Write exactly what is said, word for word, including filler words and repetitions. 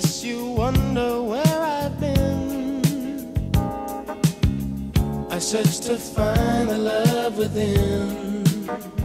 guess you wonder where I've been. I searched to find the love within.